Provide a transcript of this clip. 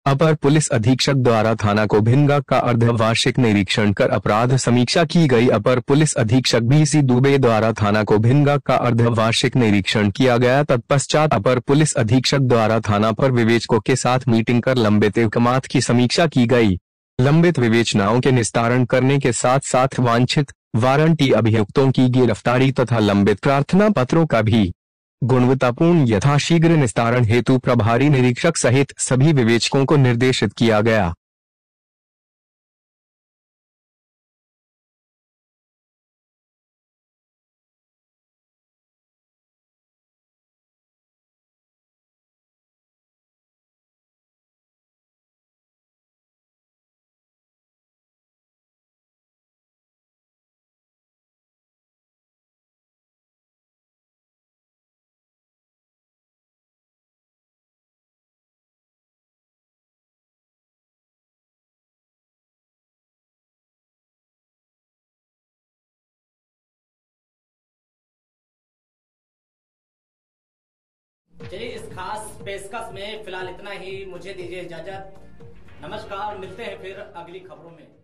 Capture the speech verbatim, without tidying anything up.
अपर पुलिस अधीक्षक द्वारा थाना कोभिंगा का अर्धवार्षिक निरीक्षण कर अपराध समीक्षा की गई। अपर पुलिस अधीक्षक बी सी दुबे द्वारा थाना कोभिंगा का अर्धवार्षिक निरीक्षण किया गया। तत्पश्चात अपर पुलिस अधीक्षक द्वारा थाना पर विवेचकों के साथ मीटिंग कर लंबित अहकामात की समीक्षा की गई। लंबित विवेचनाओं के निस्तारण करने के साथ साथ वांछित वारंटी अभियुक्तों की गिरफ्तारी तथा लंबित प्रार्थना पत्रों का भी गुणवत्तापूर्ण यथाशीघ्र निस्तारण हेतु प्रभारी निरीक्षक सहित सभी विवेचकों को निर्देशित किया गया। चलिए, इस खास पेशकश में फिलहाल इतना ही। मुझे दीजिए इजाजत। नमस्कार, मिलते हैं फिर अगली खबरों में।